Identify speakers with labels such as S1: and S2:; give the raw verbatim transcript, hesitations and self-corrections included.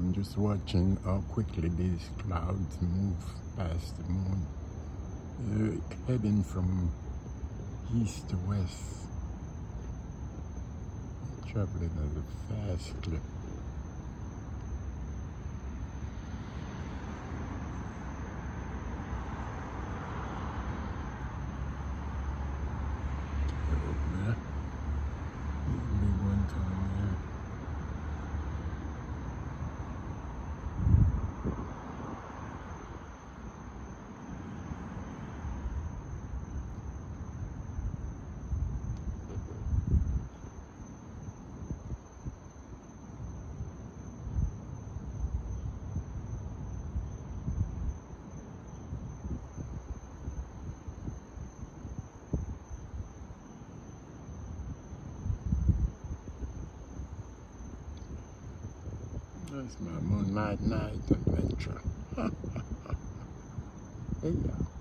S1: I'm just watching how quickly these clouds move past the moon. They're heading from east to west, traveling at a fast clip. That's my moonlight night adventure. Hey, yeah.